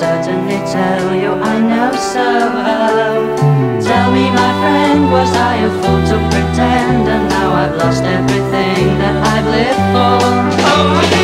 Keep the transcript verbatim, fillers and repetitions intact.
certainly tell you I know so. Tell me, my friend, was I a fool to pretend? And now I've lost everything that I've lived for. Oh,